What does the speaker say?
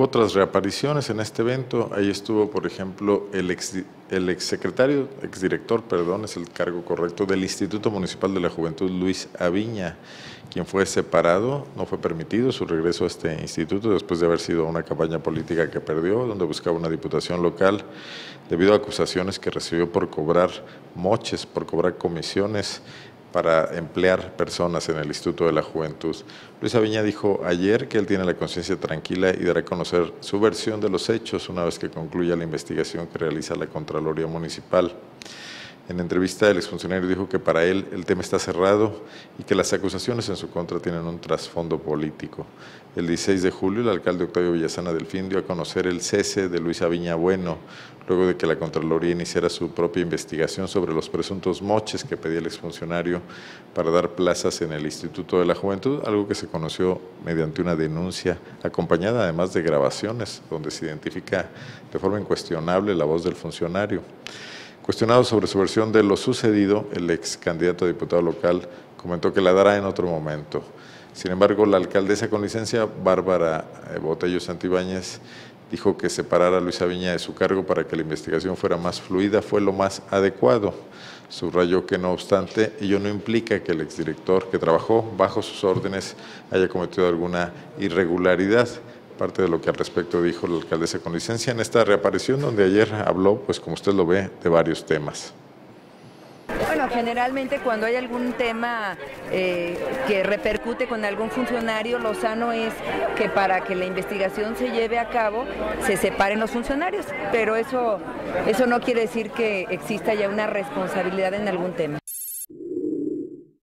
Hubo otras reapariciones en este evento. Ahí estuvo, por ejemplo, el exsecretario, exdirector, perdón, es el cargo correcto, del Instituto Municipal de la Juventud, Luis Aviña, quien fue separado, no fue permitido su regreso a este instituto después de haber sido una campaña política que perdió, donde buscaba una diputación local, debido a acusaciones que recibió por cobrar moches, por cobrar comisiones para emplear personas en el Instituto de la Juventud. Luis Aviña dijo ayer que él tiene la conciencia tranquila y dará a conocer su versión de los hechos una vez que concluya la investigación que realiza la Contraloría Municipal. En entrevista, el exfuncionario dijo que para él el tema está cerrado y que las acusaciones en su contra tienen un trasfondo político. El 16 de julio, el alcalde Octavio Villasana Delfín dio a conocer el cese de Luis Aviña Bueno, luego de que la Contraloría iniciara su propia investigación sobre los presuntos moches que pedía el exfuncionario para dar plazas en el Instituto de la Juventud, algo que se conoció mediante una denuncia acompañada además de grabaciones, donde se identifica de forma incuestionable la voz del funcionario. Cuestionado sobre su versión de lo sucedido, el ex candidato a diputado local comentó que la dará en otro momento. Sin embargo, la alcaldesa con licencia, Bárbara Botello Santibáñez, dijo que separar a Luis Aviña de su cargo para que la investigación fuera más fluida fue lo más adecuado. Subrayó que, no obstante, ello no implica que el exdirector que trabajó bajo sus órdenes haya cometido alguna irregularidad. Parte de lo que al respecto dijo la alcaldesa con licencia en esta reaparición, donde ayer habló, pues como usted lo ve, de varios temas. Bueno, generalmente cuando hay algún tema que repercute con algún funcionario, lo sano es que para que la investigación se lleve a cabo se separen los funcionarios, pero eso no quiere decir que exista ya una responsabilidad en algún tema.